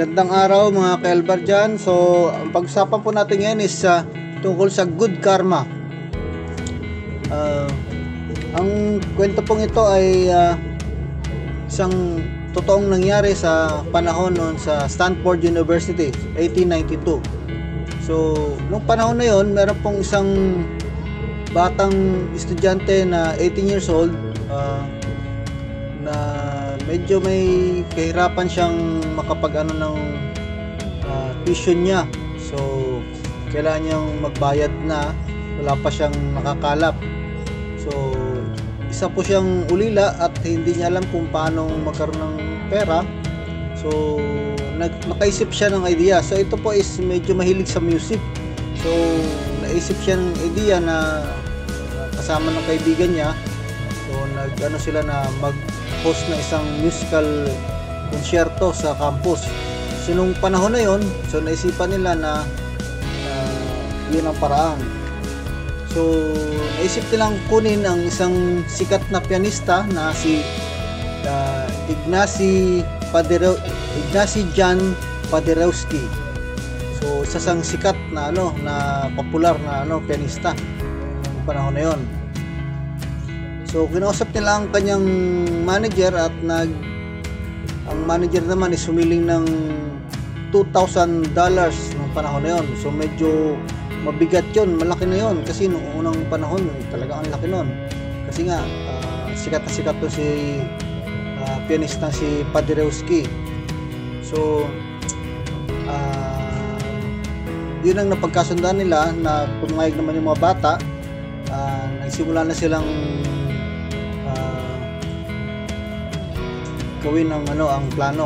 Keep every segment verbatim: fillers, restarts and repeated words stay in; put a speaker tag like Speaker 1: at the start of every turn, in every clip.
Speaker 1: Magandang araw mga ka-Elbar dyan. So, ang pag-usapan po natin ngayon is uh, tungkol sa good karma. Uh, ang kwento pong ito ay uh, isang totoong nangyari sa panahon noon sa Stanford University, eighteen ninety-two. So, nung panahon na yon, meron pong isang batang estudyante na eighteen years old uh, na medyo may kahirapan siyang makapag ano ng uh, tuition niya. So kailangan niyang magbayad na, wala pa siyang nakakalap. So isa po siyang ulila at hindi niya alam kung paano magkaroon ng pera. So nag nakaisip siya ng idea. So ito po is medyo mahilig sa music. So naisip siya ng idea na uh, kasama ng kaibigan niya. So nag ano sila na mag host na isang musical konsyerto sa campus. So nung panahon na yon, so naisipan nila na uh, yun ang paraan. So naisip nilang kunin ang isang sikat na pianista na si uh, Ignacy Paderewski, Ignacy John Paderewski. So isa sang sikat na ano na popular na ano pianista nung panahon na yon. So kinausap nila ang kanyang manager at nag ang manager naman is humiling ng two thousand dollars noong panahon na yon. So medyo mabigat yon, malaki na yon kasi noong unang panahon talaga ang laki noon. Kasi nga uh, sikat na sikat to si uh, pianista si Paderewski. So uh, yun ang napagkasundan nila na pumayag naman yung mga bata. Uh, nagsimula na silang gawin ang ano ang plano.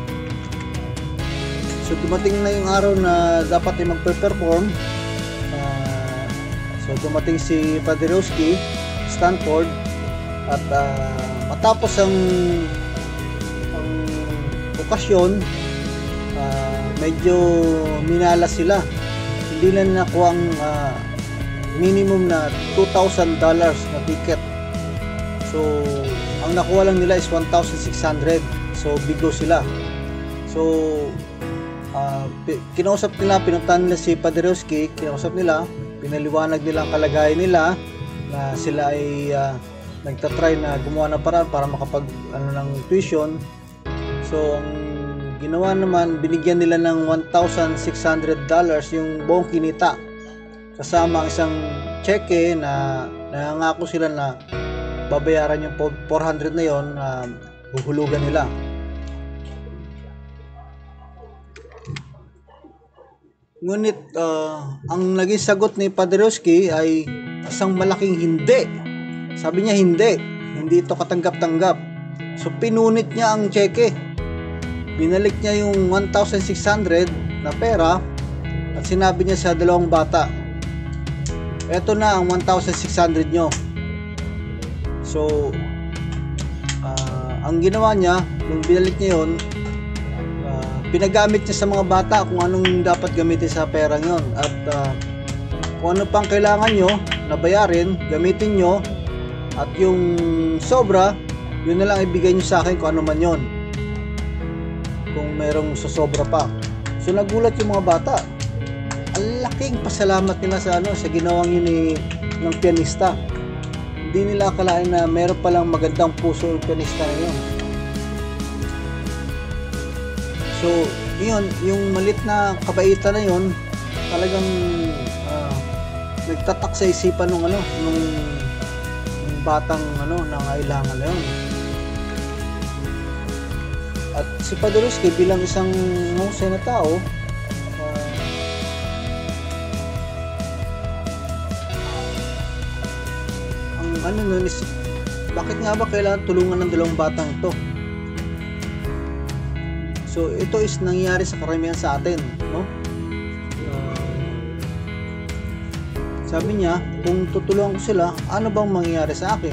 Speaker 1: So dumating na yung araw na dapat ay magpe-perform. Uh, so dumating si Paderewski, Stanford, at uh, matapos ang ang okasyon, uh, medyo minala sila. Hindi na nakuha ang uh, minimum na two thousand dollars na ticket. So ang nakuha lang nila is one thousand six hundred. So bigo sila. So uh, kinausap nila, pinuntahan nila si Paderewski, kinausap nila, pinaliwanag nila ang kalagayan nila na sila ay uh, nagtatry na gumawa ng paraan para makapag ano ng tuition. So ang ginawa naman, binigyan nila ng one thousand six hundred dollars yung buong kinita, kasama ang isang cheque na nangako sila na babayaran yung four hundred na yon na uh, huhulugan nila. Ngunit uh, ang naging sagot ni Paderewski ay isang malaking hindi. Sabi niya hindi, hindi ito katanggap-tanggap. So pinunit niya ang cheque. Binalik niya yung one thousand six hundred na pera at sinabi niya sa dalawang bata, eto na ang one thousand six hundred nyo. So, uh, ang ginawa niya, nung binalik niya yun, uh, pinagamit niya sa mga bata kung anong dapat gamitin sa perang yun. At uh, kung ano pang kailangan nyo na bayarin, gamitin nyo. At yung sobra, yun na lang ibigay nyo sa akin kung ano man yun. Kung merong sosobra pa. So, nagulat yung mga bata. Ang laking pasalamat nila sa, ano, sa ginawang yun ni, ng pianista. Hindi nila akalain na meron palang magandang puso yung pianista na yun. So, yun, yung malit na kabaitan na yun, talagang uh, nagtatak sa isipan nung ano, nung, nung batang ano, nangailangan na yun. At si Paderewski bilang isang mahusay na tao, ano nun is, bakit nga ba kailangan tulungan ng dalawang batang ito? So ito is nangyayari sa karamihan sa atin, no? Uh, sabi niya, kung tutulungan ko sila, ano bang mangyayari sa akin?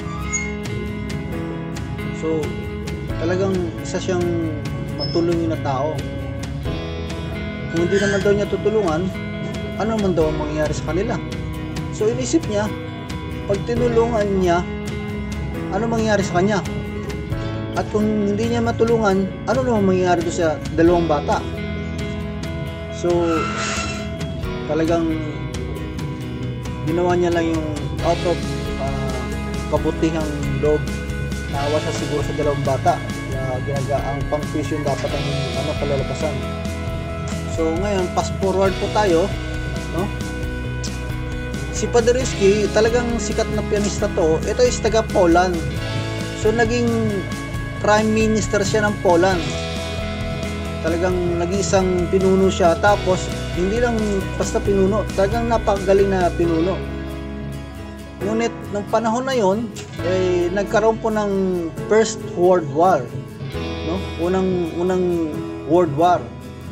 Speaker 1: So talagang isa siyang matulungin na tao. Kung hindi naman daw niya tutulungan, ano man daw ang mangyayari sa kanila? So inisip niya, pag tinulungan niya, ano mangyayari sa kanya? At kung hindi niya matulungan, ano naman mangyayari doon sa dalawang bata? So, talagang ginawa niya lang yung out of uh, kabutihang loob. Naawa siya siguro sa dalawang bata. Uh, ginaga ang pang-tuition dapat ang ano, kalalabasan. So, ngayon, fast forward po tayo, no? Si Paderewski, talagang sikat na pianista to. Ito is taga Poland. So, naging Prime Minister siya ng Poland. Talagang nag-iisang pinuno siya. Tapos, hindi lang basta pinuno. Talagang napakagaling na pinuno. Ngunit, nung panahon na yon, eh, nagkaroon po ng First World War. No? Unang, unang World War.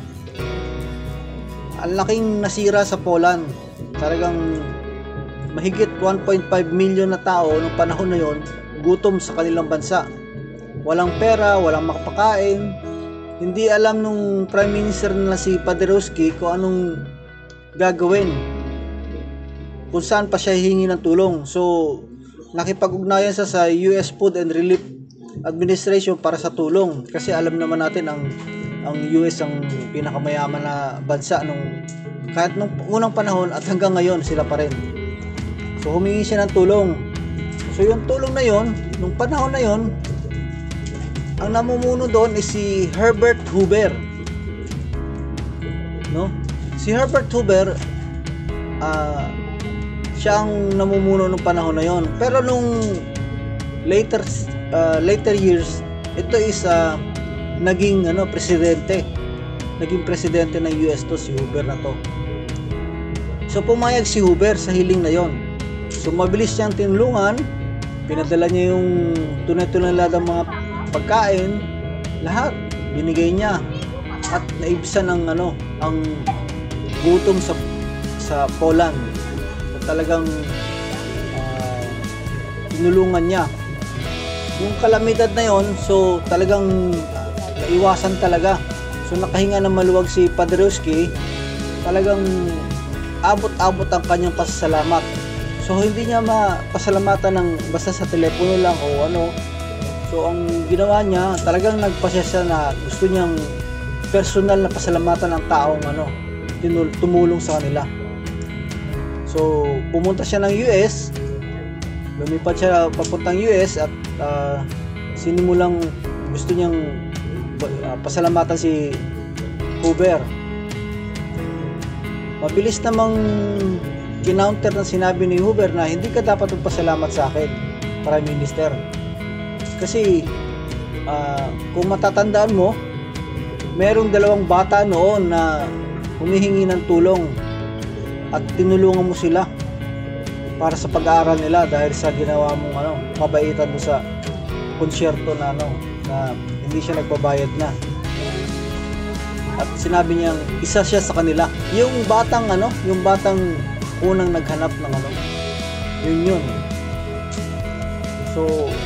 Speaker 1: Ang laking nasira sa Poland. Talagang mahigit one point five million na tao nung panahon na yon, gutom sa kanilang bansa. Walang pera, walang makapakain. Hindi alam nung Prime Minister na si Paderewski kung anong gagawin. Kung saan pa siya hihingi ng tulong. So, nakipag-ugnayan siya sa U S Food and Relief Administration para sa tulong. Kasi alam naman natin ang ang U S ang pinakamayaman na bansa nung kahit nung unang panahon at hanggang ngayon sila pa rin. So, humingi siya ng tulong. So, yung tulong na yon, nung panahon na yon, ang namumuno doon is si Herbert Hoover. No? Si Herbert Hoover, uh, siya ang namumuno nung panahon na yon. Pero nung later uh, later years, ito is uh, naging ano, presidente. Naging presidente ng U S to si Hoover na to. So pumayag si Hoover sa hiling na yon. So mabilis siyang tinulungan, pinadala niya yung tunay-tunay mga pagkain, lahat binigay niya at naibsan ng ano, ang gutom sa sa Poland. So, talagang uh, tinulungan niya. Yung kalamidad na yon, so talagang naiwasan talaga. So nakahinga ng maluwag si Paderewski, talagang abot-abot ang kanyang pasasalamat. So hindi niya mapasalamatan ng basta sa telepono lang o ano. So ang ginawa niya, talagang nagpasya siya na gusto niyang personal na pasalamatan ng taong ano, tumulong sa kanila. So pumunta siya ng U S, lumipat siya papuntang U S at uh, sinimulang gusto niyang uh, pasalamatan si Hoover. Mabilis namang kinounter na sinabi ni Hoover na hindi ka dapat magpasalamat sa akin, Prime Minister. Kasi uh, kung matatandaan mo, merong dalawang bata noon na humihingi ng tulong at tinulungan mo sila para sa pag-aaral nila dahil sa ginawa mong ano, mabaitan mo sa konsyerto na ano, na hindi siya nagbabayad na. At sinabi niyang isa siya sa kanila. Yung batang ano, yung batang unang naghanap ng ano, yun yun. So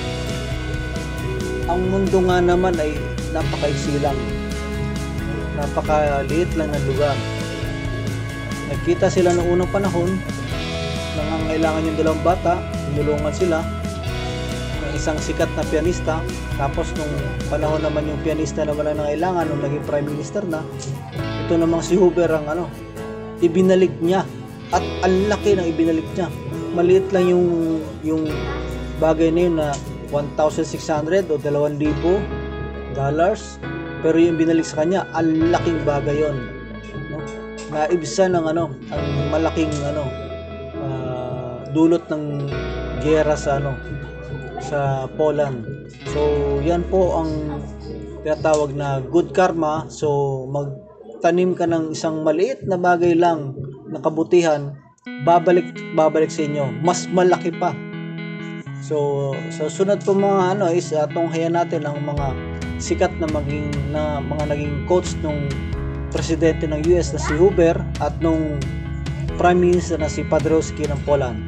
Speaker 1: ang mundo nga naman ay napakaiksi lang, napakaliit lang ng lugar. Nagkita sila noong unang panahon, nangangailangan yung dalawang bata, tinulungan sila ng isang sikat na pianista. Tapos nung panahon naman yung pianista na wala nangailangan, nung naging Prime Minister na, ito namang si Hoover ang ano, ibinalik niya. At ang laki ng ibinalik niya. Maliit lang yung yung bagay na yun na one thousand six hundred o two thousand dollars, pero yung binalik sa kanya, ang laking bagay yon, no? Naibsan ng ano, ang malaking ano, uh, dulot ng giyera sa ano, sa Poland. So yan po ang tinatawag na good karma. So magtanim ka ng isang maliit na bagay lang na kabutihan, babalik babalik sa inyo, mas malaki pa. So, sa so sunod po mga ano is uh, tunghayan natin ang mga sikat na maging na mga naging coach nung presidente ng U S na si Hoover at nung Prime Minister na si Paderewski ng Poland.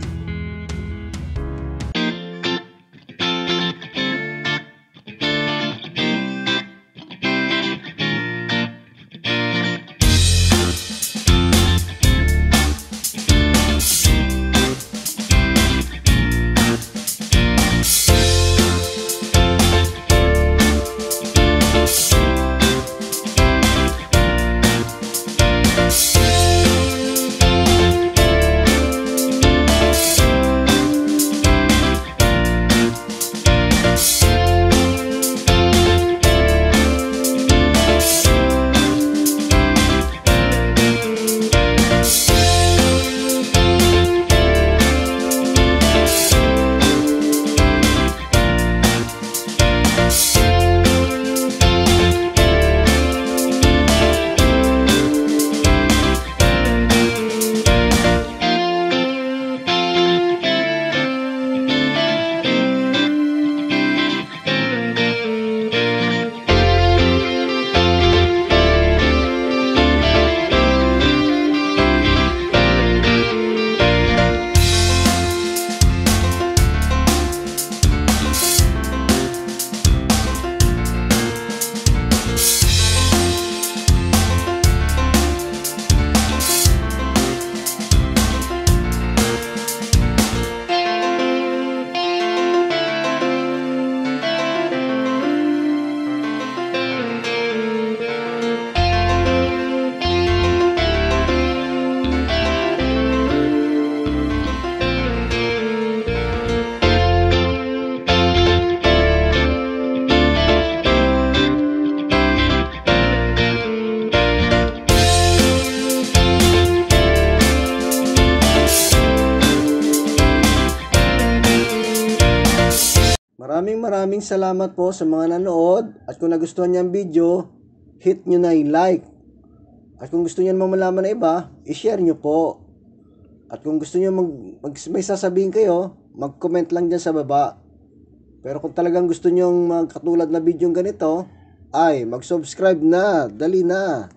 Speaker 1: Maraming maraming salamat po sa mga nanood. At kung nagustuhan niyo ang video, hit nyo na yung like. At kung gusto niyo naman malaman na iba, i-share nyo po. At kung gusto niyo mag, mag, may sasabihin kayo, mag-comment lang dyan sa baba. Pero kung talagang gusto niyo magkatulad na video ganito, ay mag-subscribe na. Dali na.